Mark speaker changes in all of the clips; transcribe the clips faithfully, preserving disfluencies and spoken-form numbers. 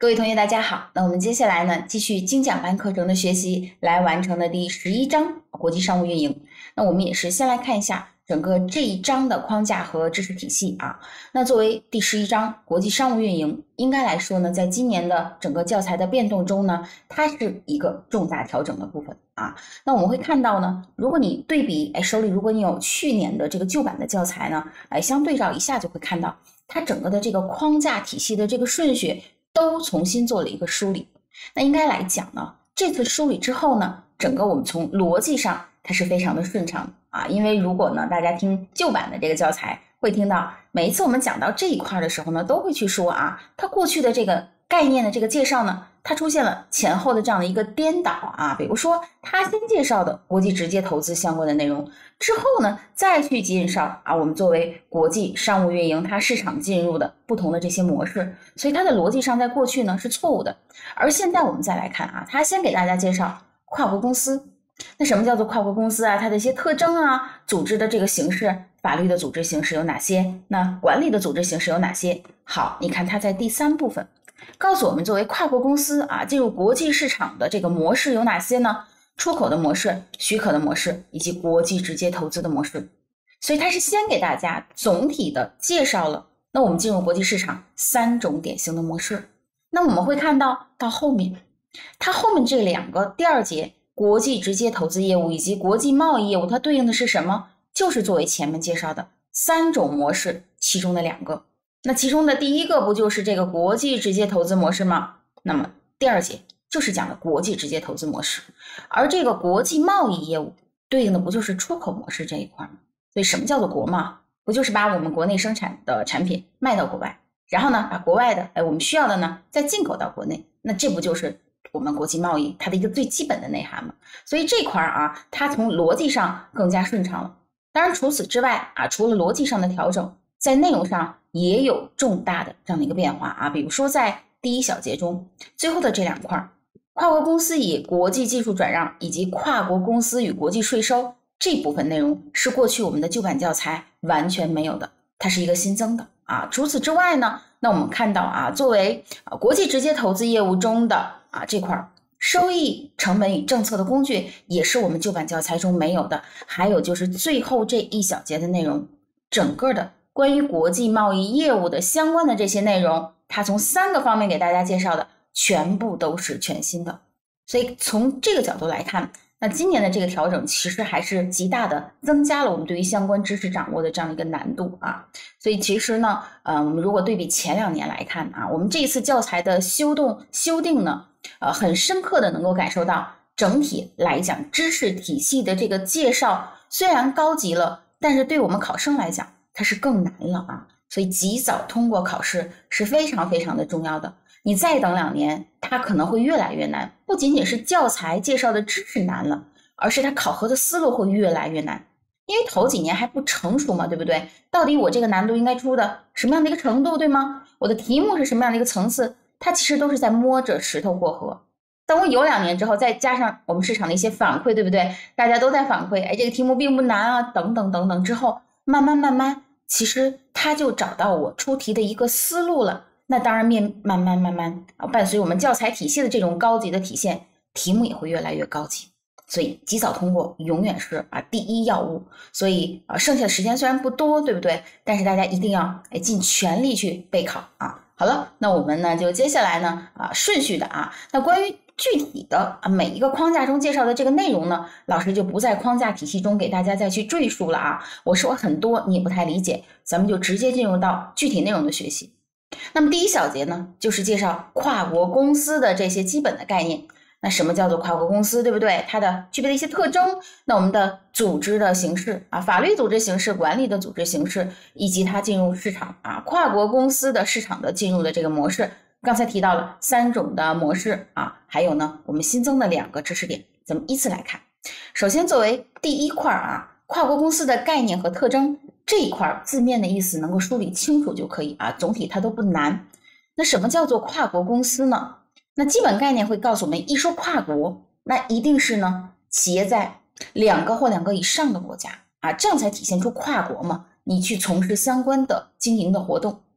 Speaker 1: 各位同学大家好，那我们接下来呢继续精讲班课程的学习，来完成的第十一章国际商务运营。那我们也是先来看一下整个这一章的框架和知识体系啊。那作为第十一章国际商务运营，应该来说呢，在今年的整个教材的变动中呢，它是一个重大调整的部分啊。那我们会看到呢，如果你对比哎手里如果你有去年的这个旧版的教材呢，哎相对照一下就会看到它整个的这个框架体系的这个顺序都重新做了一个梳理。那应该来讲呢，这次梳理之后呢，整个我们从逻辑上它是非常的顺畅啊。因为如果呢大家听旧版的这个教材，会听到每一次我们讲到这一块的时候呢，都会去说啊，它过去的这个概念的这个介绍呢，它出现了前后的这样的一个颠倒啊。比如说它先介绍的国际直接投资相关的内容，之后呢再去介绍啊我们作为国际商务运营它市场进入的不同的这些模式，所以它的逻辑上在过去呢是错误的。而现在我们再来看啊，它先给大家介绍跨国公司。那什么叫做跨国公司啊？它的一些特征啊，组织的这个形式，法律的组织形式有哪些？那管理的组织形式有哪些？好，你看它在第三部分告诉我们，作为跨国公司啊，进入国际市场的这个模式有哪些呢？出口的模式、许可的模式以及国际直接投资的模式。所以它是先给大家总体的介绍了那我们进入国际市场三种典型的模式。那我们会看到到后面，它后面这两个第二节国际直接投资业务以及国际贸易业务，它对应的是什么？就是作为前面介绍的三种模式其中的两个。那其中的第一个不就是这个国际直接投资模式吗？那么第二节就是讲的国际直接投资模式，而这个国际贸易业务对应的不就是出口模式这一块吗？所以什么叫做国贸？不就是把我们国内生产的产品卖到国外，然后呢把国外的哎我们需要的呢再进口到国内，那这不就是我们国际贸易它的一个最基本的内涵嘛？所以这块啊，它从逻辑上更加顺畅了。当然除此之外啊，除了逻辑上的调整，在内容上也有重大的这样的一个变化啊。比如说在第一小节中最后的这两块，跨国公司以国际技术转让以及跨国公司与国际税收，这部分内容是过去我们的旧版教材完全没有的，它是一个新增的啊。除此之外呢，那我们看到啊，作为啊国际直接投资业务中的啊这块收益、成本与政策的工具，也是我们旧版教材中没有的。还有就是最后这一小节的内容，整个的关于国际贸易业务的相关的这些内容，它从三个方面给大家介绍的全部都是全新的。所以从这个角度来看，那今年的这个调整其实还是极大的增加了我们对于相关知识掌握的这样一个难度啊。所以其实呢，呃，我们如果对比前两年来看啊，我们这一次教材的修动修订呢，呃，很深刻的能够感受到整体来讲知识体系的这个介绍虽然高级了，但是对我们考生来讲它是更难了啊。所以及早通过考试是非常非常的重要的。你再等两年，它可能会越来越难，不仅仅是教材介绍的知识难了，而是它考核的思路会越来越难。因为头几年还不成熟嘛，对不对？到底我这个难度应该出的什么样的一个程度，对吗？我的题目是什么样的一个层次，它其实都是在摸着石头过河。等我有两年之后，再加上我们市场的一些反馈，对不对？大家都在反馈，哎，这个题目并不难啊，等等等等之后，慢慢慢慢，其实它就找到我出题的一个思路了。那当然面慢慢慢慢啊，伴随我们教材体系的这种高级的体现，题目也会越来越高级。所以及早通过永远是啊第一要务。所以啊剩下的时间虽然不多，对不对？但是大家一定要哎尽全力去备考啊。好了，那我们呢就接下来呢啊顺序的啊，那关于具体的啊每一个框架中介绍的这个内容呢，老师就不在框架体系中给大家再去赘述了啊。我说很多你也不太理解，咱们就直接进入到具体内容的学习。那么第一小节呢，就是介绍跨国公司的这些基本的概念。那什么叫做跨国公司，对不对？它的具备的一些特征，那我们的组织的形式啊，法律组织形式、管理的组织形式，以及它进入市场啊，跨国公司的市场的进入的这个模式。刚才提到了三种的模式啊，还有呢，我们新增的两个知识点，咱们依次来看。首先作为第一块啊，跨国公司的概念和特征。这一块字面的意思能够梳理清楚就可以啊，总体它都不难。那什么叫做跨国公司呢？那基本概念会告诉我们，一说跨国，那一定是呢企业在两个或两个以上的国家啊，这样才体现出跨国嘛，你去从事相关的经营的活动。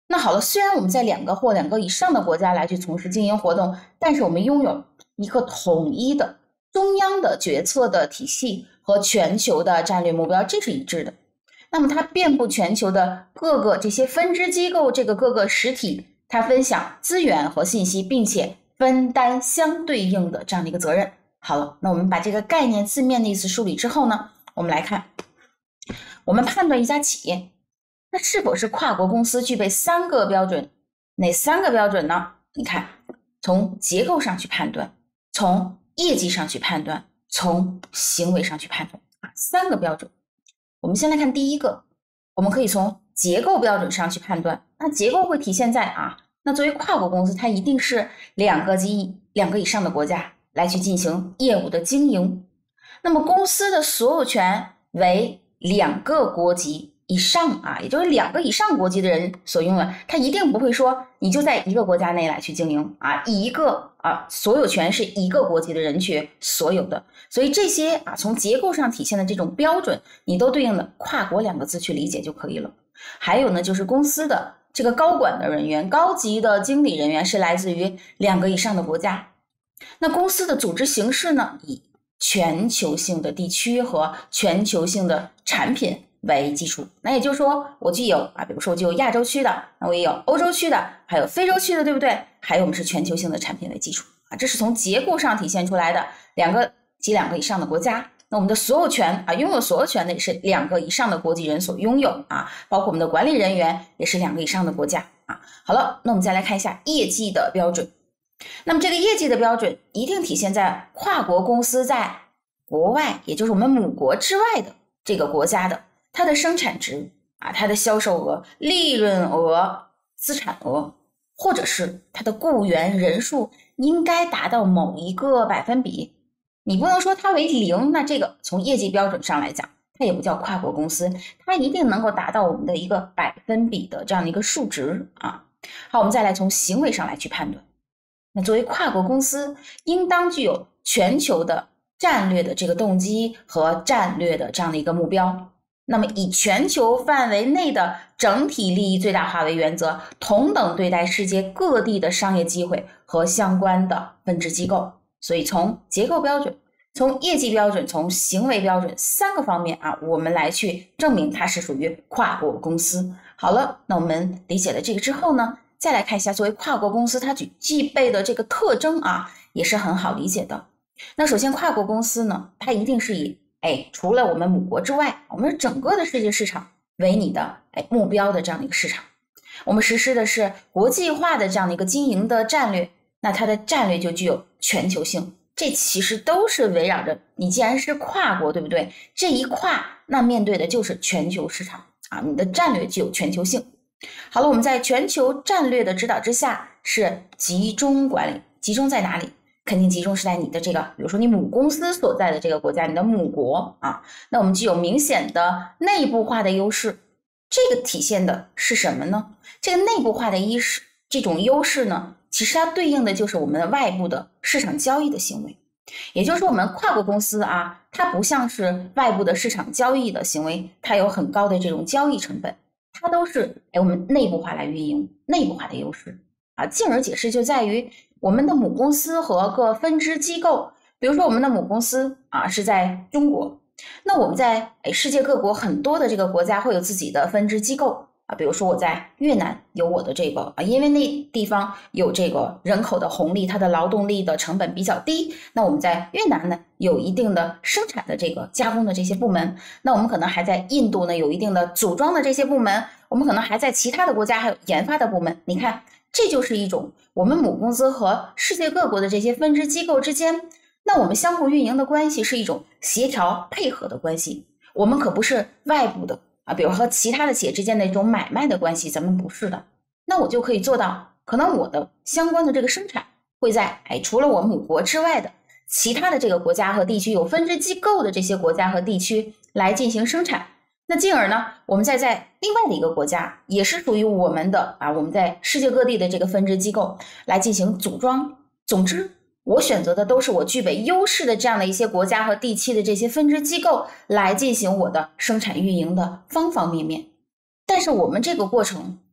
Speaker 1: 那好了，虽然我们在两个或两个以上的国家来去从事经营活动，但是我们拥有一个统一的中央的决策的体系和全球的战略目标，这是一致的。那么它遍布全球的各个这些分支机构，这个各个实体，它分享资源和信息，并且分担相对应的这样的一个责任。好了，那我们把这个概念字面的意思梳理之后呢，我们来看，我们判断一家企业那是否是跨国公司具备三个标准。哪三个标准呢？你看，从结构上去判断，从业绩上去判断，从行为上去判断啊，三个标准。我们先来看第一个，我们可以从结构标准上去判断。那结构会体现在啊，那作为跨国公司，它一定是两个及两个以上的国家来去进行业务的经营。那么公司的所有权为两个国籍以上啊，也就是两个以上国籍的人所拥有，他一定不会说你就在一个国家内来去经营啊，一个啊所有权是一个国籍的人去所有的。所以这些啊从结构上体现的这种标准，你都对应的跨国两个字去理解就可以了。还有呢，就是公司的这个高管的人员、高级的经理人员是来自于两个以上的国家。那公司的组织形式呢，以全球性的地区和全球性的产品为基础。那也就是说，我具有啊，比如说我具有亚洲区的，那我也有欧洲区的，还有非洲区的，对不对？还有我们是全球性的产品为基础啊，这是从结构上体现出来的两个及两个以上的国家。那我们的所有权啊，拥有所有权的也是两个以上的国籍人所拥有啊，包括我们的管理人员也是两个以上的国家啊。好了，那我们再来看一下业绩的标准。那么这个业绩的标准一定体现在跨国公司在国外，也就是我们母国之外的这个国家的它的生产值啊，它的销售额、利润额、资产额，或者是它的雇员人数应该达到某一个百分比。你不能说它为零，那这个从业绩标准上来讲，它也不叫跨国公司，它一定能够达到我们的一个百分比的这样的一个数值啊。好，我们再来从行为上来去判断。那作为跨国公司，应当具有全球的战略的这个动机和战略的这样的一个目标。那么以全球范围内的整体利益最大化为原则，同等对待世界各地的商业机会和相关的分支机构。所以从结构标准、从业绩标准、从行为标准三个方面啊，我们来去证明它是属于跨国公司。好了，那我们理解了这个之后呢，再来看一下作为跨国公司它具备的这个特征啊，也是很好理解的。那首先跨国公司呢，它一定是以哎除了我们母国之外，我们整个的世界市场为你的哎目标的这样的一个市场。我们实施的是国际化的这样的一个经营的战略，那它的战略就具有全球性。这其实都是围绕着你既然是跨国，对不对？这一跨，那面对的就是全球市场啊，你的战略具有全球性。好了，我们在全球战略的指导之下是集中管理，集中在哪里？肯定集中是在你的这个，比如说你母公司所在的这个国家，你的母国啊，那我们具有明显的内部化的优势。这个体现的是什么呢？这个内部化的优势，这种优势呢，其实它对应的就是我们的外部的市场交易的行为。也就是说我们跨国公司啊，它不像是外部的市场交易的行为，它有很高的这种交易成本，它都是哎我们内部化来运营，内部化的优势啊。进而解释就在于我们的母公司和各分支机构，比如说我们的母公司啊是在中国，那我们在哎世界各国很多的这个国家会有自己的分支机构啊，比如说我在越南有我的这个啊，因为那地方有这个人口的红利，它的劳动力的成本比较低，那我们在越南呢有一定的生产的这个加工的这些部门，那我们可能还在印度呢有一定的组装的这些部门，我们可能还在其他的国家还有研发的部门。你看，这就是一种我们母公司和世界各国的这些分支机构之间，那我们相互运营的关系是一种协调配合的关系，我们可不是外部的啊，比如和其他的企业之间的一种买卖的关系，咱们不是的。那我就可以做到，可能我的相关的这个生产会在哎除了我母国之外的其他的这个国家和地区有分支机构的这些国家和地区来进行生产。那进而呢，我们再在另外的一个国家，也是属于我们的啊，我们在世界各地的这个分支机构来进行组装。总之，我选择的都是我具备优势的这样的一些国家和地区的这些分支机构来进行我的生产运营的方方面面。但是我们这个过程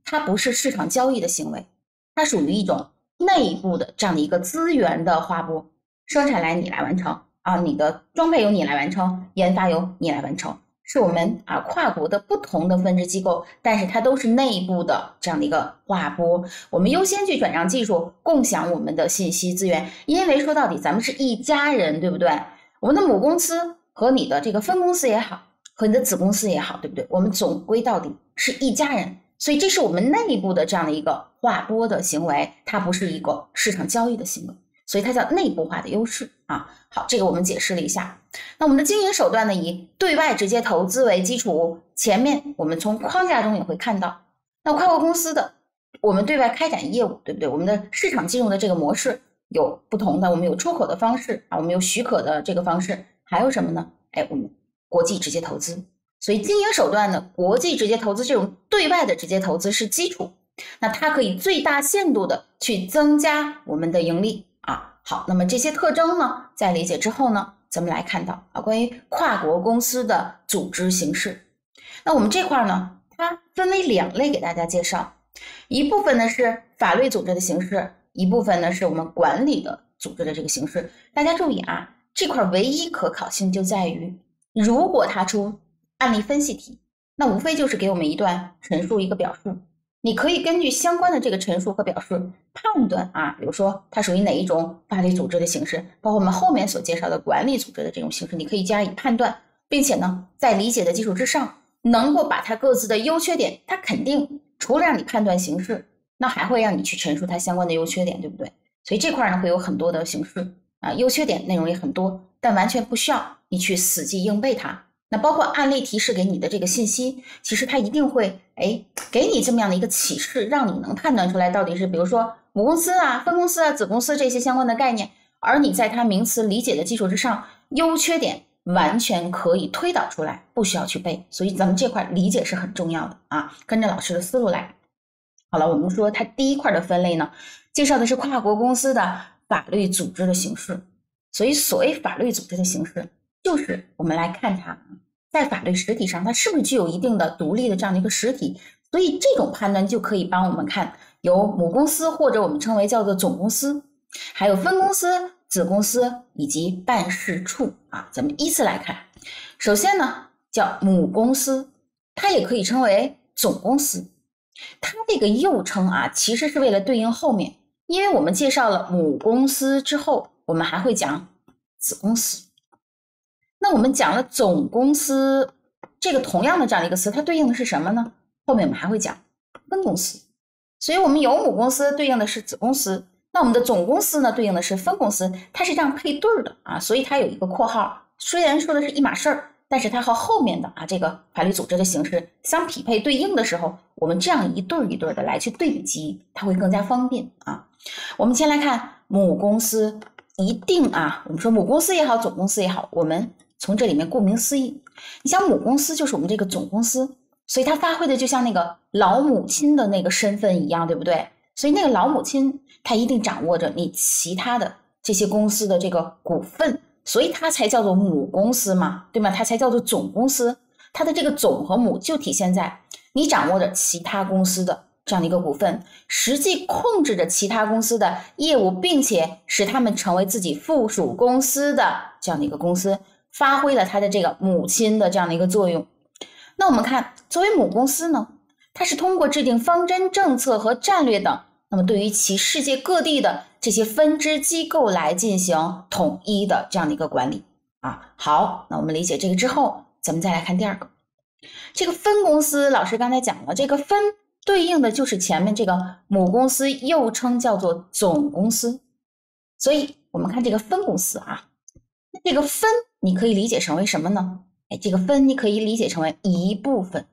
Speaker 1: 它不是市场交易的行为，它属于一种内部的这样的一个资源的划拨，生产来你来完成啊，你的装备由你来完成，研发由你来完成，是我们啊跨国的不同的分支机构，但是它都是内部的这样的一个划拨，我们优先去转让技术，共享我们的信息资源，因为说到底咱们是一家人，对不对？我们的母公司和你的这个分公司也好，和你的子公司也好，对不对？我们总归到底是一家人，所以这是我们内部的这样的一个划拨的行为，它不是一个市场交易的行为，所以它叫内部化的优势啊。好，这个我们解释了一下。那我们的经营手段呢，以对外直接投资为基础，前面我们从框架中也会看到，那跨国公司的我们对外开展业务，对不对？我们的市场进入的这个模式有不同的，我们有出口的方式啊，我们有许可的这个方式，还有什么呢？哎，我们国际直接投资。所以经营手段呢，国际直接投资这种对外的直接投资是基础，那它可以最大限度的去增加我们的盈利啊。好，那么这些特征呢，在理解之后呢，咱们来看到啊，关于跨国公司的组织形式。那我们这块呢，它分为两类给大家介绍，一部分呢是法律组织的形式，一部分呢是我们管理的组织的这个形式。大家注意啊，这块唯一可考性就在于，如果它出案例分析题，那无非就是给我们一段陈述，一个表述，你可以根据相关的这个陈述和表述判断啊，比如说它属于哪一种法律组织的形式，包括我们后面所介绍的管理组织的这种形式，你可以加以判断，并且呢，在理解的基础之上，能够把它各自的优缺点，它肯定除了让你判断形式，那还会让你去陈述它相关的优缺点，对不对？所以这块呢会有很多的形式啊，优缺点内容也很多，但完全不需要你去死记硬背它。那包括案例提示给你的这个信息，其实它一定会哎给你这么样的一个启示，让你能判断出来到底是比如说母公司啊、分公司啊、子公司这些相关的概念，而你在它名词理解的基础之上，优缺点完全可以推导出来，不需要去背。所以咱们这块理解是很重要的啊，跟着老师的思路来。好了，我们说它第一块的分类呢，介绍的是跨国公司的法律组织的形式。所以所谓法律组织的形式，就是我们来看它在法律实体上它是不是具有一定的独立的这样的一个实体，所以这种判断就可以帮我们看有母公司，或者我们称为叫做总公司，还有分公司、子公司以及办事处啊。咱们依次来看，首先呢叫母公司，它也可以称为总公司，它这个又称啊，其实是为了对应后面，因为我们介绍了母公司之后，我们还会讲子公司。那我们讲了总公司，这个同样的这样的一个词，它对应的是什么呢？后面我们还会讲分公司。所以我们有母公司对应的是子公司，那我们的总公司呢对应的是分公司，它是这样配对的啊，所以它有一个括号，虽然说的是一码事儿，但是它和后面的啊这个法律组织的形式相匹配对应的时候，我们这样一对一对的来去对比记忆，它会更加方便啊。我们先来看母公司，一定啊，我们说母公司也好，总公司也好，我们从这里面顾名思义，你像母公司就是我们这个总公司，所以它发挥的就像那个老母亲的那个身份一样，对不对？所以那个老母亲她一定掌握着你其他的这些公司的这个股份，所以它才叫做母公司嘛，对吗？它才叫做总公司，它的这个总和母就体现在你掌握着其他公司的这样的一个股份，实际控制着其他公司的业务，并且使他们成为自己附属公司的这样的一个公司，发挥了它的这个母亲的这样的一个作用。那我们看作为母公司呢，它是通过制定方针、政策和战略等，那么对于其世界各地的这些分支机构来进行统一的这样的一个管理啊。好，那我们理解这个之后，咱们再来看第二个，这个分公司，老师刚才讲了，这个分对应的就是前面这个母公司，又称叫做总公司。所以我们看这个分公司啊，这个分你可以理解成为什么呢？哎，这个分你可以理解成为一部分，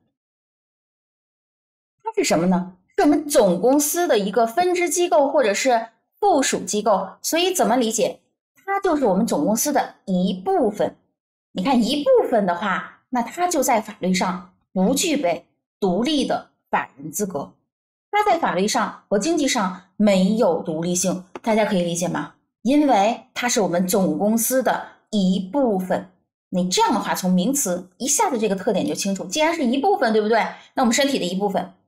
Speaker 1: 它是什么呢？是我们总公司的一个分支机构或者是附属机构，所以怎么理解？它就是我们总公司的一部分。你看一部分的话，那它就在法律上不具备独立的法人资格，它在法律上和经济上没有独立性，大家可以理解吗？因为它是我们总公司的一部分。你这样的话，从名词一下子这个特点就清楚，既然是一部分，对不对？那我们身体的一部分，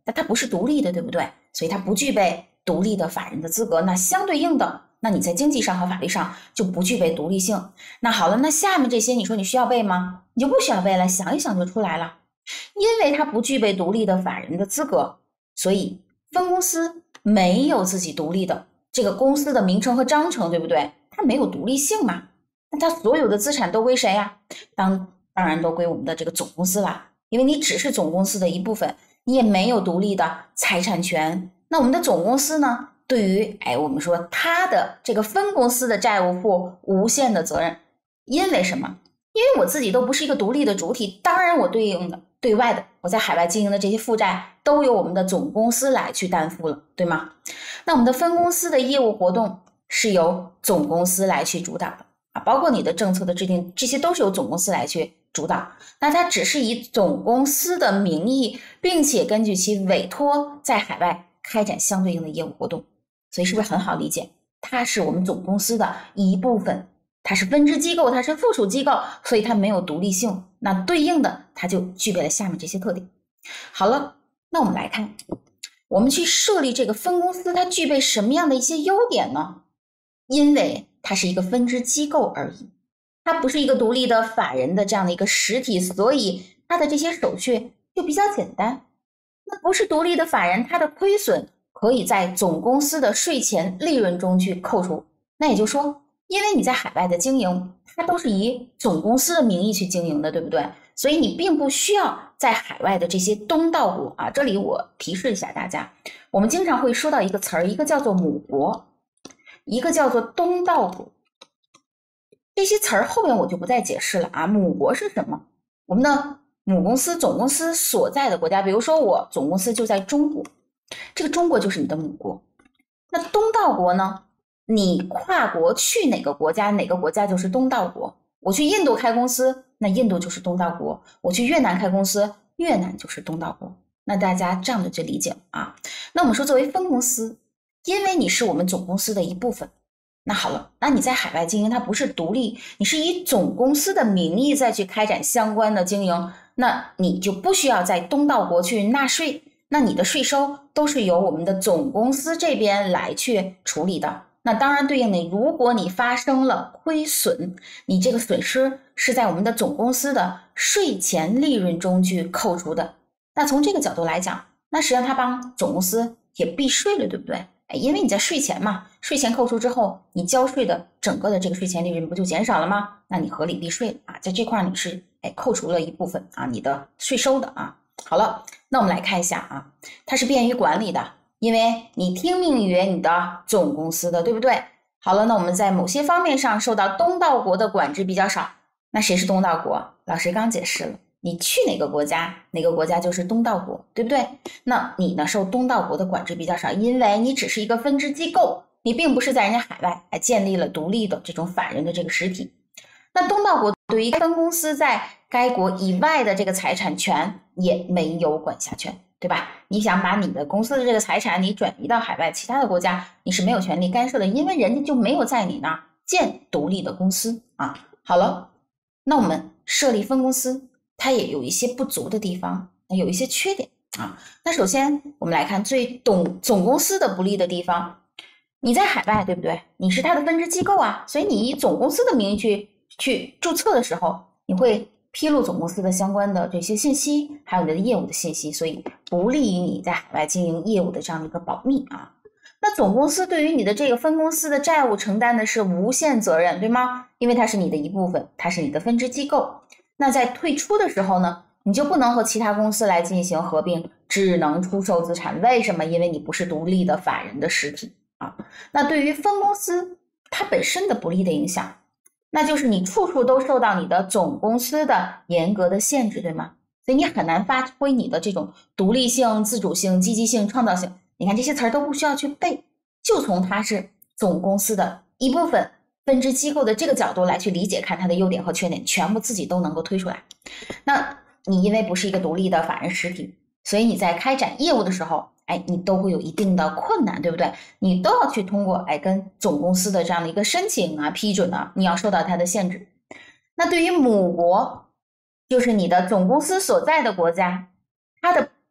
Speaker 1: 但它不是独立的，对不对？所以它不具备独立的法人的资格。那相对应的，那你在经济上和法律上就不具备独立性。那好了，那下面这些你说你需要背吗？你就不需要背了，想一想就出来了。因为它不具备独立的法人的资格，所以分公司没有自己独立的这个公司的名称和章程，对不对？它没有独立性嘛。那它所有的资产都归谁呀？当当然都归我们的这个总公司啦。因为你只是总公司的一部分，你也没有独立的财产权。那我们的总公司呢，对于哎我们说它的这个分公司的债务负无限的责任。因为什么？因为我自己都不是一个独立的主体，当然我对应的对外的我在海外经营的这些负债都由我们的总公司来去担负了，对吗？那我们的分公司的业务活动是由总公司来去主导的啊，包括你的政策的制定，这些都是由总公司来去主导。那它只是以总公司的名义，并且根据其委托在海外开展相对应的业务活动，所以是不是很好理解？它是我们总公司的一部分，它是分支机构，它是附属机构，所以它没有独立性。那对应的，它就具备了下面这些特点。好了，那我们来看，我们去设立这个分公司，它具备什么样的一些优点呢？因为它是一个分支机构而已，它不是一个独立的法人的这样的一个实体，所以它的这些手续就比较简单。那不是独立的法人，它的亏损可以在总公司的税前利润中去扣除。那也就是说，因为你在海外的经营，它都是以总公司的名义去经营的，对不对？所以你并不需要在海外的这些东道国啊，这里我提示一下大家，我们经常会说到一个词儿，一个叫做母国，一个叫做东道国。这些词儿后面我就不再解释了啊。母国是什么？我们的母公司、总公司所在的国家，比如说我总公司就在中国，这个中国就是你的母国。那东道国呢？你跨国去哪个国家，哪个国家就是东道国。我去印度开公司，那印度就是东道国；我去越南开公司，越南就是东道国。那大家这样的就理解了啊。那我们说作为分公司，因为你是我们总公司的一部分，那好了，那你在海外经营，它不是独立，你是以总公司的名义再去开展相关的经营，那你就不需要在东道国去纳税，那你的税收都是由我们的总公司这边来去处理的。那当然对应的，如果你发生了亏损，你这个损失是在我们的总公司的税前利润中去扣除的。那从这个角度来讲，那实际上它帮总公司也避税了，对不对？哎，因为你在税前嘛，税前扣除之后，你交税的整个的这个税前利润不就减少了吗？那你合理避税了啊，在这块你是哎扣除了一部分啊你的税收的啊。好了，那我们来看一下啊，它是便于管理的。因为你听命于你的总公司的，对不对？好了，那我们在某些方面上受到东道国的管制比较少。那谁是东道国？老师刚解释了，你去哪个国家，哪个国家就是东道国，对不对？那你呢，受东道国的管制比较少，因为你只是一个分支机构，你并不是在人家海外还建立了独立的这种法人的这个实体。那东道国对于分公司在该国以外的这个财产权也没有管辖权，对吧？你想把你的公司的这个财产你转移到海外其他的国家，你是没有权利干涉的，因为人家就没有在你那儿建独立的公司啊。好了，那我们设立分公司，它也有一些不足的地方，有一些缺点啊。那首先我们来看最懂总公司的不利的地方，你在海外，对不对？你是它的分支机构啊，所以你以总公司的名义去去注册的时候，你会披露总公司的相关的这些信息，还有你的业务的信息，所以不利于你在海外经营业务的这样的一个保密啊。那总公司对于你的这个分公司的债务承担的是无限责任，对吗？因为它是你的一部分，它是你的分支机构。那在退出的时候呢，你就不能和其他公司来进行合并，只能出售资产。为什么？因为你不是独立的法人的实体啊。那对于分公司它本身的不利的影响，那就是你处处都受到你的总公司的严格的限制，对吗？所以你很难发挥你的这种独立性、自主性、积极性、创造性。你看这些词儿都不需要去背，就从它是总公司的一部分分支机构的这个角度来去理解，看它的优点和缺点，全部自己都能够推出来。那你因为不是一个独立的法人实体，所以你在开展业务的时候，哎，你都会有一定的困难，对不对？你都要去通过哎跟总公司的这样的一个申请啊、批准啊，你要受到它的限制。那对于母国，就是你的总公司所在的国家，它的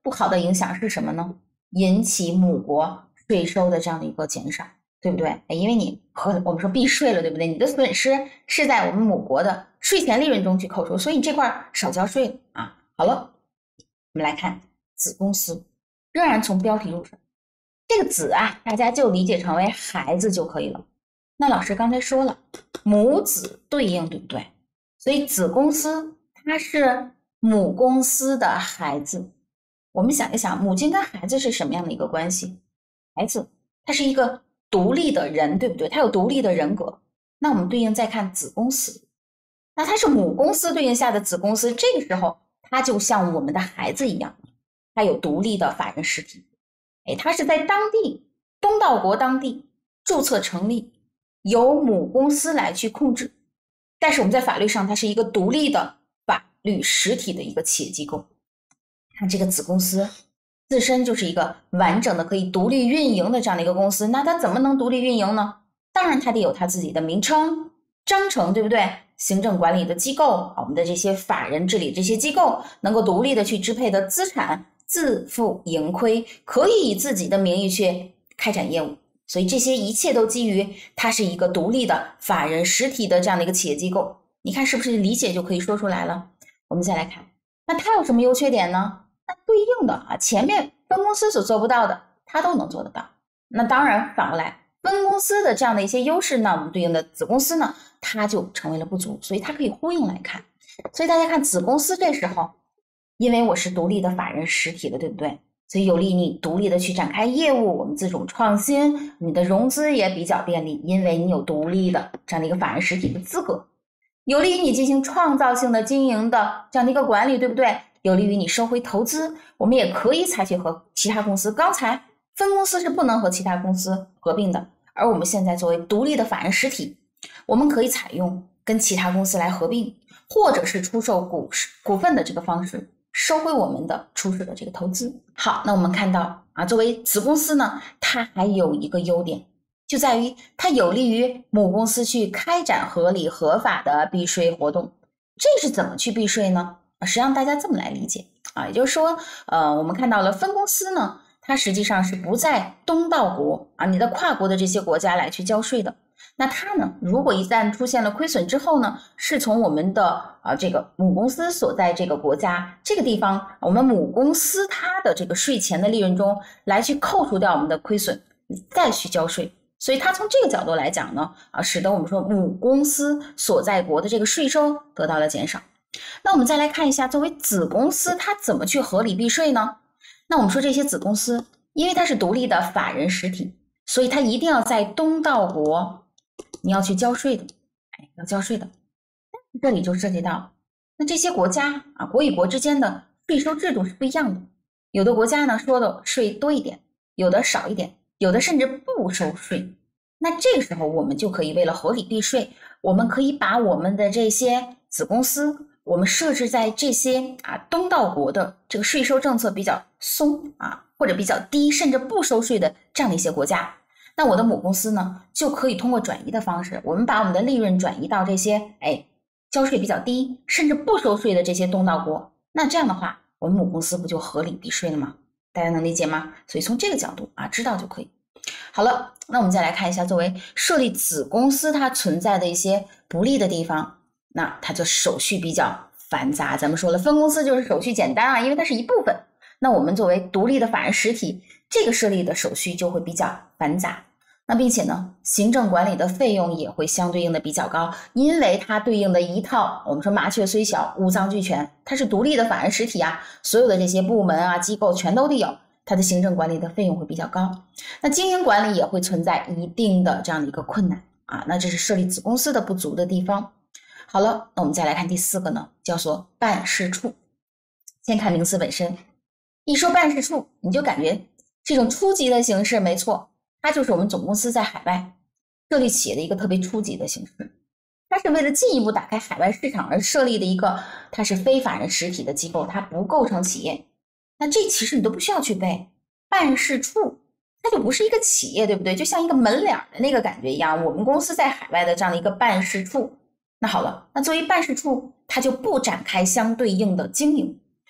Speaker 1: 不好的影响是什么呢？引起母国税收的这样的一个减少，对不对？因为你和我们说避税了，对不对？你的损失是在我们母国的税前利润中去扣除，所以你这块少交税了啊。好了，我们来看子公司，仍然从标题入手，这个子啊，大家就理解成为孩子就可以了。那老师刚才说了，母子对应，对不对？所以子公司它是母公司的孩子。我们想一想，母亲跟孩子是什么样的一个关系？孩子他是一个独立的人，对不对？他有独立的人格。那我们对应再看子公司，那它是母公司对应下的子公司，这个时候它就像我们的孩子一样，它有独立的法人实体。哎，它是在当地东道国当地注册成立，由母公司来去控制，但是我们在法律上它是一个独立的法律实体的一个企业机构。看这个子公司自身就是一个完整的可以独立运营的这样的一个公司，那它怎么能独立运营呢？当然它得有它自己的名称、章程，对不对？行政管理的机构，我们的这些法人治理这些机构能够独立的去支配的资产，自负盈亏，可以以自己的名义去开展业务。所以这些一切都基于它是一个独立的法人实体的这样的一个企业机构。你看是不是理解就可以说出来了？我们再来看，那它有什么优缺点呢？那对应的啊，前面分公司所做不到的，它都能做得到。那当然反过来，分公司的这样的一些优势呢，我们对应的子公司呢，它就成为了不足，所以它可以呼应来看。所以大家看子公司这时候，因为我是独立的法人实体的，对不对？所以有利你独立的去展开业务，我们自主创新，你的融资也比较便利，因为你有独立的这样的一个法人实体的资格，有利于你进行创造性的经营的这样的一个管理，对不对？有利于你收回投资，我们也可以采取和其他公司，刚才分公司是不能和其他公司合并的，而我们现在作为独立的法人实体，我们可以采用跟其他公司来合并，或者是出售股股份的这个方式，收回我们的初始的这个投资。好，那我们看到啊，作为子公司呢，它还有一个优点，就在于它有利于母公司去开展合理合法的避税活动。这是怎么去避税呢？实际上大家这么来理解啊，也就是说，呃，我们看到了分公司呢，它实际上是不在东道国啊，你的跨国的这些国家来去交税的。那它呢，如果一旦出现了亏损之后呢，是从我们的啊这个母公司所在这个国家这个地方，我们母公司它的这个税前的利润中来去扣除掉我们的亏损，再去交税。所以它从这个角度来讲呢，啊，使得我们说母公司所在国的这个税收得到了减少。那我们再来看一下，作为子公司，它怎么去合理避税呢？那我们说这些子公司，因为它是独立的法人实体，所以它一定要在东道国，你要去交税的，哎，要交税的。这里就涉及到，那这些国家啊，国与国之间的税收制度是不一样的。有的国家呢说的税多一点，有的少一点，有的甚至不收税。那这个时候我们就可以为了合理避税，我们可以把我们的这些子公司，我们设置在这些啊东道国的这个税收政策比较松啊，或者比较低，甚至不收税的这样的一些国家。那我的母公司呢，就可以通过转移的方式，我们把我们的利润转移到这些哎交税比较低，甚至不收税的这些东道国。那这样的话，我们母公司不就合理避税了吗？大家能理解吗？所以从这个角度啊，知道就可以。好了，那我们再来看一下，作为设立子公司它存在的一些不利的地方。那它的手续比较繁杂，咱们说了，分公司就是手续简单啊，因为它是一部分。那我们作为独立的法人实体，这个设立的手续就会比较繁杂。那并且呢，行政管理的费用也会相对应的比较高，因为它对应的一套，我们说麻雀虽小，五脏俱全，它是独立的法人实体啊，所有的这些部门啊、机构全都得有，它的行政管理的费用会比较高。那经营管理也会存在一定的这样的一个困难啊，那这是设立子公司的不足的地方。好了，那我们再来看第四个呢，叫做办事处。先看名词本身，一说办事处，你就感觉这种初级的形式，没错，它就是我们总公司在海外设立企业的一个特别初级的形式。它是为了进一步打开海外市场而设立的一个，它是非法人实体的机构，它不构成企业。那这其实你都不需要去背，办事处它就不是一个企业，对不对？就像一个门脸的那个感觉一样，我们公司在海外的这样的一个办事处。那好了，那作为办事处，它就不展开相对应的经营。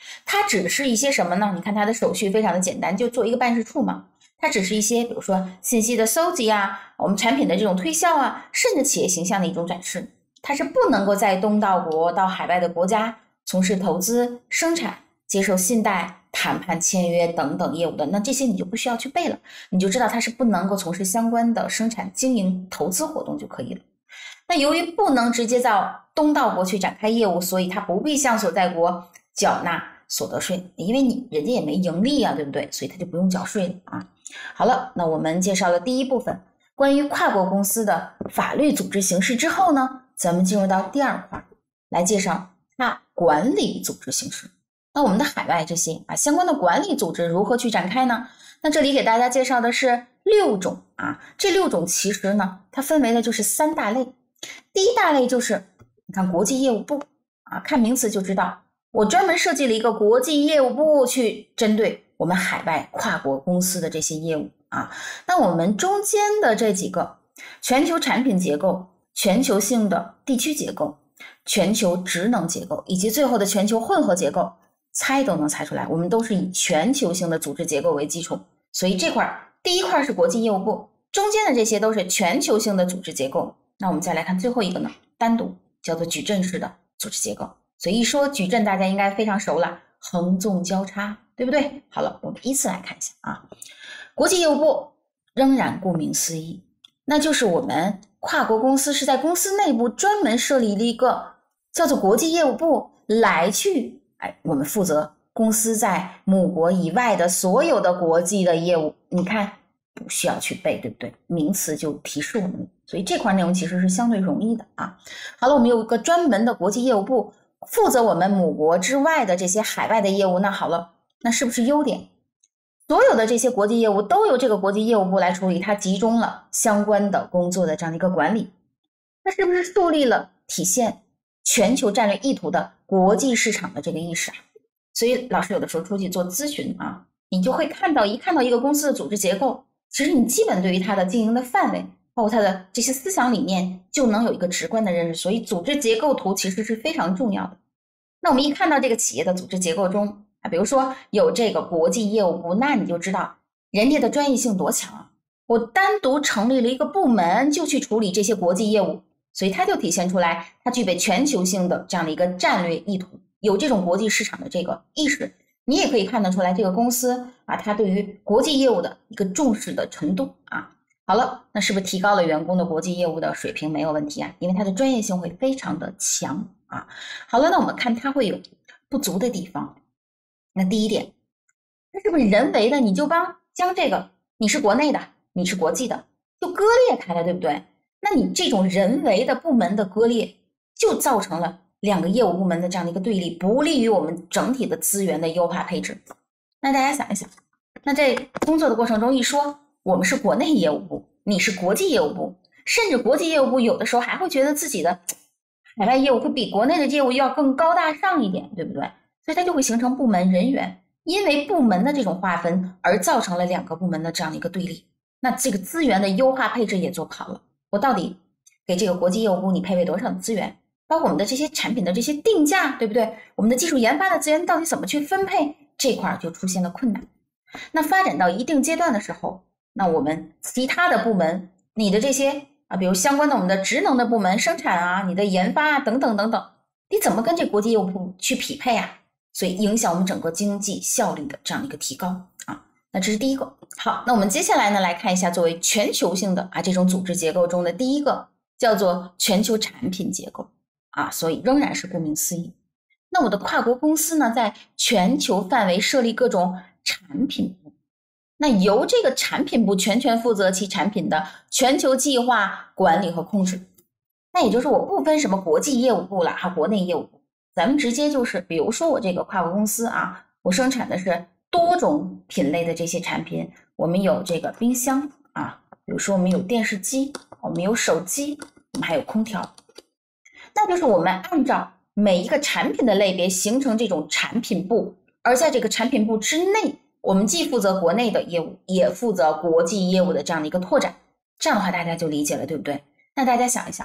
Speaker 1: 它只是一些什么呢？你看它的手续非常的简单，就做一个办事处嘛。它只是一些比如说信息的搜集啊，我们产品的这种推销啊，甚至企业形象的一种展示。它是不能够在东道国到海外的国家从事投资、生产、接受信贷、谈判、签约等等业务的。那这些你就不需要去背了，你就知道它是不能够从事相关的生产、经营、投资活动就可以了。那由于不能直接到东道国去展开业务，所以它不必向所在国缴纳所得税，因为你人家也没盈利啊，对不对？所以它就不用缴税了啊。好了，那我们介绍了第一部分关于跨国公司的法律组织形式之后呢，咱们进入到第二块来介绍它管理组织形式。那我们的海外这些啊相关的管理组织如何去展开呢？那这里给大家介绍的是六种啊，这六种其实呢它分为的就是三大类。第一大类就是你看国际业务部啊，看名词就知道我专门设计了一个国际业务部去针对我们海外跨国公司的这些业务啊。那我们中间的这几个全球产品结构、全球性的地区结构、全球职能结构以及最后的全球混合结构，猜都能猜出来，我们都是以全球性的组织结构为基础。所以这块第一块是国际业务部，中间的这些都是全球性的组织结构。那我们再来看最后一个呢，单独叫做矩阵式的组织结构。所以一说矩阵大家应该非常熟了，横纵交叉，对不对？好了，我们依次来看一下啊。国际业务部仍然顾名思义，那就是我们跨国公司是在公司内部专门设立了一个叫做国际业务部来去哎，我们负责公司在母国以外的所有的国际的业务。你看不需要去背，对不对？名词就提示我们，所以这块内容其实是相对容易的啊。好了，我们有一个专门的国际业务部负责我们母国之外的这些海外的业务。那好了，那是不是优点？所有的这些国际业务都由这个国际业务部来处理，它集中了相关的工作的这样的一个管理。那是不是树立了体现全球战略意图的国际市场的这个意识啊？所以老师有的时候出去做咨询啊，你就会看到一看到一个公司的组织结构，其实你基本对于它的经营的范围包括它的这些思想理念就能有一个直观的认识。所以组织结构图其实是非常重要的。那我们一看到这个企业的组织结构中啊，比如说有这个国际业务部，那你就知道人家的专业性多强啊，我单独成立了一个部门就去处理这些国际业务，所以它就体现出来它具备全球性的这样的一个战略意图，有这种国际市场的这个意识。你也可以看得出来这个公司啊，它对于国际业务的一个重视的程度啊。好了，那是不是提高了员工的国际业务的水平？没有问题啊，因为它的专业性会非常的强啊。好了，那我们看它会有不足的地方。那第一点，那是不是人为的你就帮将这个你是国内的你是国际的就割裂开了，对不对？那你这种人为的部门的割裂就造成了两个业务部门的这样的一个对立，不利于我们整体的资源的优化配置。那大家想一想，那在工作的过程中一说我们是国内业务部，你是国际业务部，甚至国际业务部有的时候还会觉得自己的海外业务会比国内的业务要更高大上一点，对不对？所以它就会形成部门人员，因为部门的这种划分而造成了两个部门的这样的一个对立。那这个资源的优化配置也做不好了，我到底给这个国际业务部你配备多少的资源，包括我们的这些产品的这些定价，对不对？我们的技术研发的资源到底怎么去分配，这块就出现了困难。那发展到一定阶段的时候，那我们其他的部门，你的这些啊，比如相关的我们的职能的部门，生产啊，你的研发啊，等等等等，你怎么跟这国际业务部去匹配啊？所以影响我们整个经济效率的这样一个提高啊。那这是第一个。好，那我们接下来呢来看一下作为全球性的啊这种组织结构中的第一个，叫做全球产品结构啊，所以仍然是顾名思义。那我的跨国公司呢，在全球范围设立各种产品部，那由这个产品部全权负责其产品的全球计划管理和控制。那也就是我不分什么国际业务部了哈，国内业务部，咱们直接就是比如说我这个跨国公司啊，我生产的是多种品类的这些产品，我们有这个冰箱啊，比如说我们有电视机，我们有手机，我们还有空调。那就是我们按照每一个产品的类别形成这种产品部，而在这个产品部之内，我们既负责国内的业务，也负责国际业务的这样的一个拓展。这样的话大家就理解了，对不对？那大家想一想，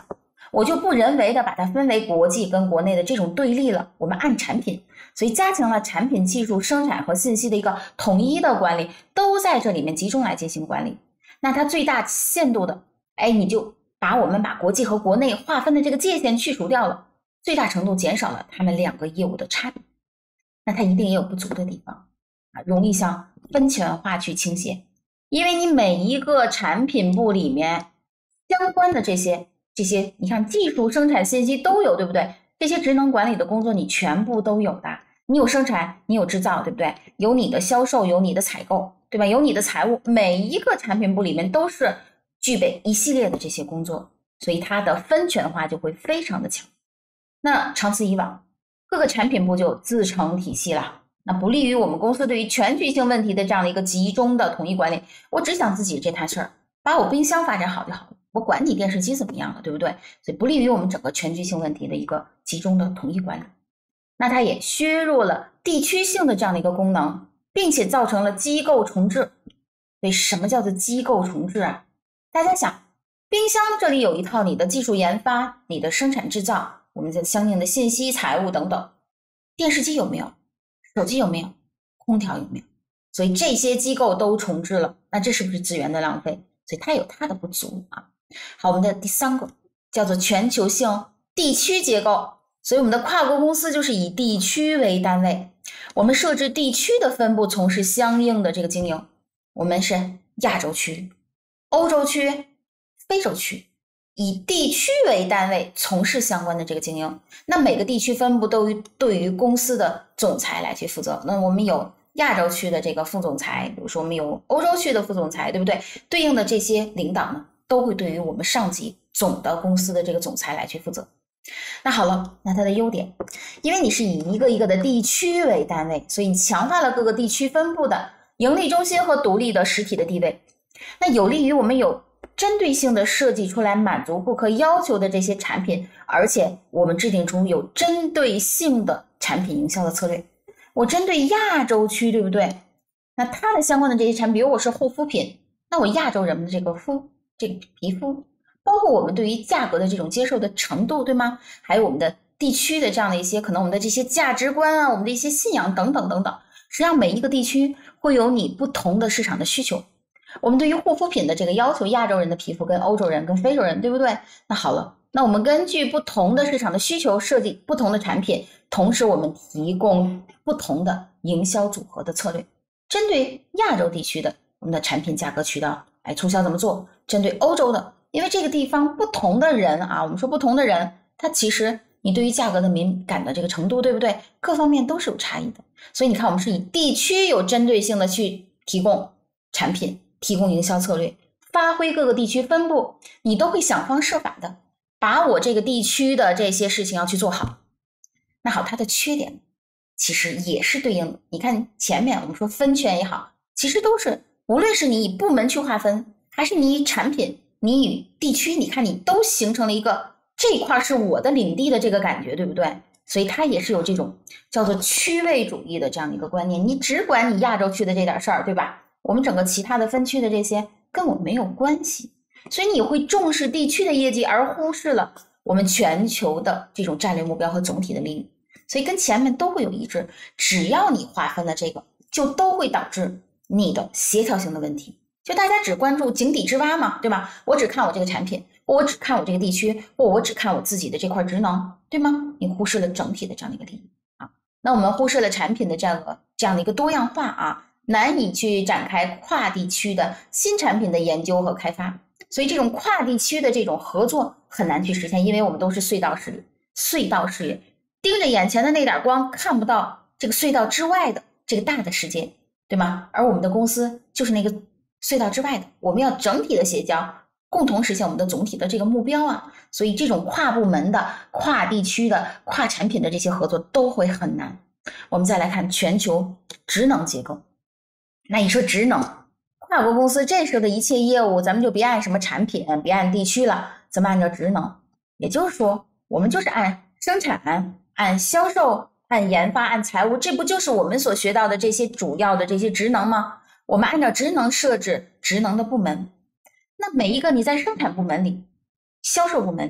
Speaker 1: 我就不人为的把它分为国际跟国内的这种对立了，我们按产品，所以加强了产品技术、生产和信息的一个统一的管理，都在这里面集中来进行管理。那它最大限度的，哎，你就把我们把国际和国内划分的这个界限去除掉了，最大程度减少了他们两个业务的差别。那它一定也有不足的地方啊，容易向分权化去倾斜，因为你每一个产品部里面相关的这些这些，你看技术、生产、信息都有，对不对？这些职能管理的工作你全部都有的，你有生产，你有制造，对不对？有你的销售，有你的采购，对吧？有你的财务，每一个产品部里面都是具备一系列的这些工作，所以它的分权化就会非常的强。那长此以往，各个产品部就自成体系了，那不利于我们公司对于全局性问题的这样的一个集中的统一管理。我只想自己这摊事儿，把我冰箱发展好就好了，我管你电视机怎么样了，对不对？所以不利于我们整个全局性问题的一个集中的统一管理。那它也削弱了地区性的这样的一个功能，并且造成了机构重置。所以什么叫做机构重置啊？大家想，冰箱这里有一套你的技术研发、你的生产制造，我们的相应的信息、财务等等。电视机有没有？手机有没有？空调有没有？所以这些机构都重置了，那这是不是资源的浪费？所以它有它的不足啊。好，我们的第三个叫做全球性地区结构。所以我们的跨国公司就是以地区为单位，我们设置地区的分部从事相应的这个经营。我们是亚洲区、欧洲区、非洲区，以地区为单位从事相关的这个经营。那每个地区分部都对于公司的总裁来去负责。那我们有亚洲区的这个副总裁，比如说我们有欧洲区的副总裁，对不对？对应的这些领导呢，都会对于我们上级总的公司的这个总裁来去负责。那好了，那它的优点，因为你是以一个一个的地区为单位，所以你强化了各个地区分布的盈利中心和独立的实体的地位，那有利于我们有针对性的设计出来满足顾客要求的这些产品，而且我们制定出有针对性的产品营销的策略。我针对亚洲区，对不对？那它的相关的这些产品，比如我是护肤品，那我亚洲人们的这个肤这个皮肤，包括我们对于价格的这种接受的程度，对吗？还有我们的地区的这样的一些可能我们的这些价值观啊，我们的一些信仰等等等等。实际上每一个地区会有你不同的市场的需求。我们对于护肤品的这个要求，亚洲人的皮肤跟欧洲人跟非洲人，对不对？那好了，那我们根据不同的市场的需求设计不同的产品，同时我们提供不同的营销组合的策略。针对亚洲地区的我们的产品价格渠道，哎，促销怎么做？针对欧洲的，因为这个地方不同的人啊，我们说不同的人，他其实你对于价格的敏感的这个程度，对不对？各方面都是有差异的。所以你看，我们是以地区有针对性的去提供产品，提供营销策略，发挥各个地区分布，你都会想方设法的把我这个地区的这些事情要去做好。那好，它的缺点其实也是对应的。你看前面我们说分权也好，其实都是无论是你以部门去划分，还是你以产品，你以地区，你看你都形成了一个这一块是我的领地的这个感觉，对不对？所以它也是有这种叫做区位主义的这样的一个观念，你只管你亚洲区的这点事儿，对吧？我们整个其他的分区的这些跟我没有关系，所以你会重视地区的业绩，而忽视了我们全球的这种战略目标和总体的利益。所以跟前面都会有一致，只要你划分了这个，就都会导致你的协调性的问题。就大家只关注井底之蛙嘛，对吧？我只看我这个产品，或我只看我这个地区，或我只看我自己的这块职能，对吗？你忽视了整体的这样的一个利益啊。那我们忽视了产品的这样的这样的一个多样化啊，难以去展开跨地区的新产品的研究和开发。所以这种跨地区的这种合作很难去实现，因为我们都是隧道视野，隧道视野盯着眼前的那点光，看不到这个隧道之外的这个大的世界，对吗？而我们的公司就是那个隧道之外的，我们要整体的协调，共同实现我们的总体的这个目标啊。所以这种跨部门的、跨地区的、跨产品的这些合作都会很难。我们再来看全球职能结构。那你说职能，跨国公司这时候的一切业务，咱们就别按什么产品，别按地区了，咱们按照职能。也就是说，我们就是按生产、按销售、按研发、按财务，这不就是我们所学到的这些主要的这些职能吗？我们按照职能设置职能的部门。那每一个你在生产部门里、销售部门里、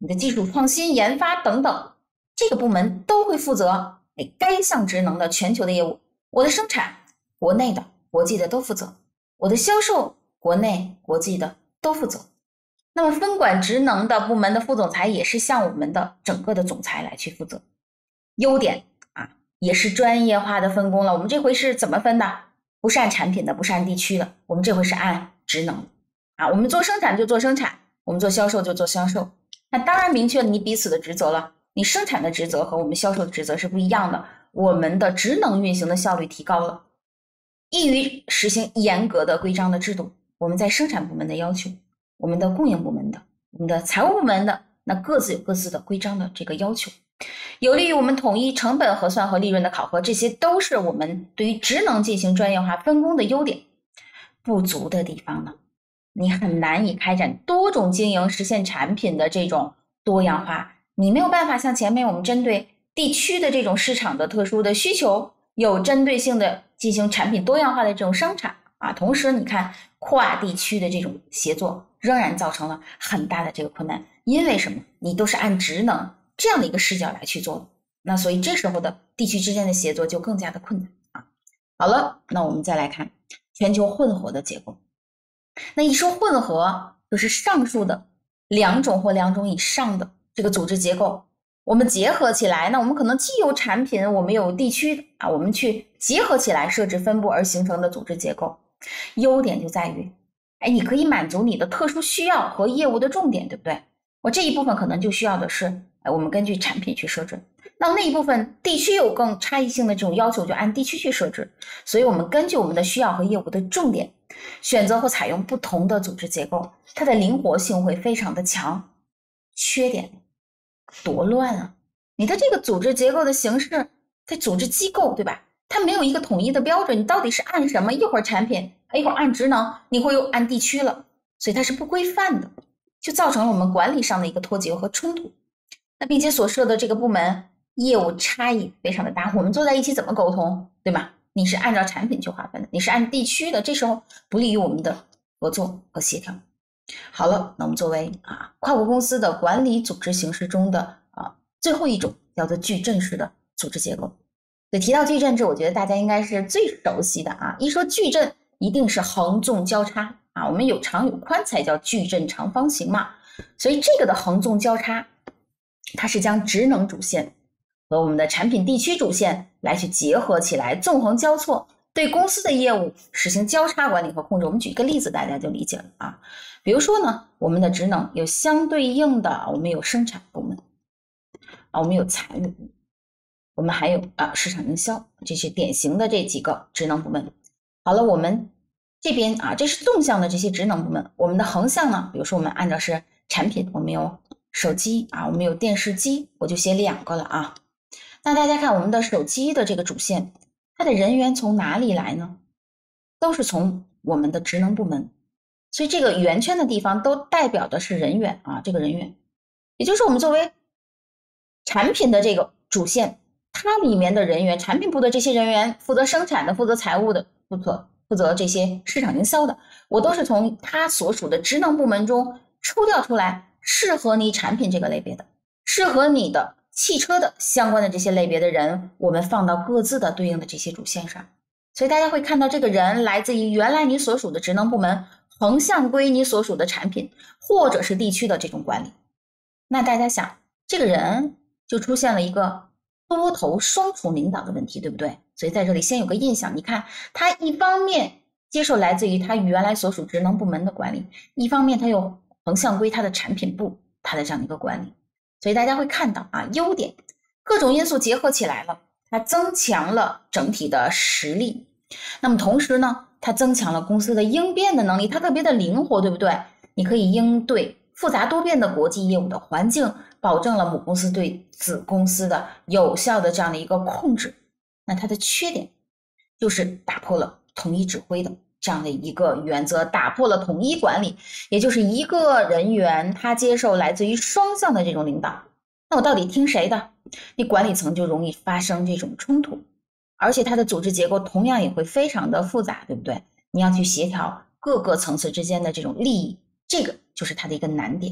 Speaker 1: 你的技术创新、研发等等，这个部门都会负责该项职能的全球的业务。我的生产，国内的、国际的都负责；我的销售，国内、国际的都负责。那么分管职能的部门的副总裁也是向我们的整个的总裁来去负责。优点啊，也是专业化的分工了。我们这回是怎么分的？不是按产品的，不是按地区的，我们这回是按职能啊。我们做生产就做生产，我们做销售就做销售。那当然明确了你彼此的职责了。你生产的职责和我们销售的职责是不一样的，我们的职能运行的效率提高了，易于实行严格的规章的制度。我们在生产部门的要求，我们的供应部门的，我们的财务部门的，那各自有各自的规章的这个要求，有利于我们统一成本核算和利润的考核。这些都是我们对于职能进行专业化分工的优点。不足的地方呢，你很难以开展多种经营，实现产品的这种多样化。你没有办法像前面我们针对地区的这种市场的特殊的需求，有针对性的进行产品多样化的这种生产啊。同时你看跨地区的这种协作仍然造成了很大的这个困难，因为什么？你都是按职能这样的一个视角来去做的，那所以这时候的地区之间的协作就更加的困难啊。好了，那我们再来看全球混合的结构。那一说混合，就是上述的两种或两种以上的这个组织结构，我们结合起来，那我们可能既有产品，我们有地区啊，我们去结合起来设置分布而形成的组织结构。优点就在于，哎，你可以满足你的特殊需要和业务的重点，对不对？我这一部分可能就需要的是，哎，我们根据产品去设置。那那一部分地区有更差异性的这种要求，就按地区去设置。所以我们根据我们的需要和业务的重点，选择或采用不同的组织结构，它的灵活性会非常的强。缺点多乱啊！你的这个组织结构的形式，这组织机构，对吧？它没有一个统一的标准，你到底是按什么？一会儿产品，一会儿按职能，你会又按地区了，所以它是不规范的，就造成了我们管理上的一个脱节和冲突。那并且所设的这个部门业务差异非常的大，我们坐在一起怎么沟通，对吧？你是按照产品去划分的，你是按地区的，这时候不利于我们的合作和协调。好了，那我们作为啊跨国公司的管理组织形式中的啊最后一种叫做矩阵式的组织结构。对，提到矩阵制，我觉得大家应该是最熟悉的啊。一说矩阵，一定是横纵交叉啊，我们有长有宽才叫矩阵长方形嘛。所以这个的横纵交叉，它是将职能主线和我们的产品地区主线来去结合起来，纵横交错，对公司的业务实行交叉管理和控制。我们举一个例子，大家就理解了啊。比如说呢，我们的职能有相对应的，我们有生产部门啊，我们有财务部门，我们还有啊市场营销，这是典型的这几个职能部门。好了，我们这边啊，这是纵向的这些职能部门。我们的横向呢，比如说我们按照是产品，我们有手机啊，我们有电视机，我就写两个了啊。那大家看我们的手机的这个主线，它的人员从哪里来呢？都是从我们的职能部门。所以这个圆圈的地方都代表的是人员啊，这个人员，也就是我们作为产品的这个主线，它里面的人员，产品部的这些人员，负责生产的，负责财务的，负责负责这些市场营销的，我都是从它所属的职能部门中抽调出来，适合你产品这个类别的，适合你的汽车的相关的这些类别的人，我们放到各自的对应的这些主线上。所以大家会看到这个人来自于原来你所属的职能部门，横向归你所属的产品或者是地区的这种管理。那大家想，这个人就出现了一个多头双重领导的问题，对不对？所以在这里先有个印象，你看他一方面接受来自于他原来所属职能部门的管理，一方面他又横向归他的产品部他的这样的一个管理。所以大家会看到啊，优点各种因素结合起来了，它增强了整体的实力。那么同时呢，它增强了公司的应变的能力，它特别的灵活，对不对？你可以应对复杂多变的国际业务的环境，保证了母公司对子公司的有效的这样的一个控制。那它的缺点就是打破了统一指挥的这样的一个原则，打破了统一管理，也就是一个人员他接受来自于双向的这种领导，那我到底听谁的？你管理层就容易发生这种冲突，而且它的组织结构同样也会非常的复杂，对不对？你要去协调各个层次之间的这种利益，这个就是它的一个难点。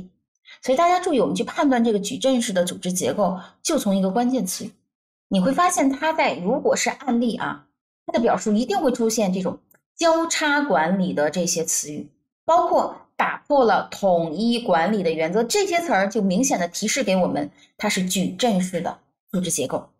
Speaker 1: 所以大家注意，我们去判断这个矩阵式的组织结构，就从一个关键词语，你会发现它在如果是案例啊，它的表述一定会出现这种交叉管理的这些词语，包括打破了统一管理的原则，这些词儿就明显的提示给我们，它是矩阵式的组织结构。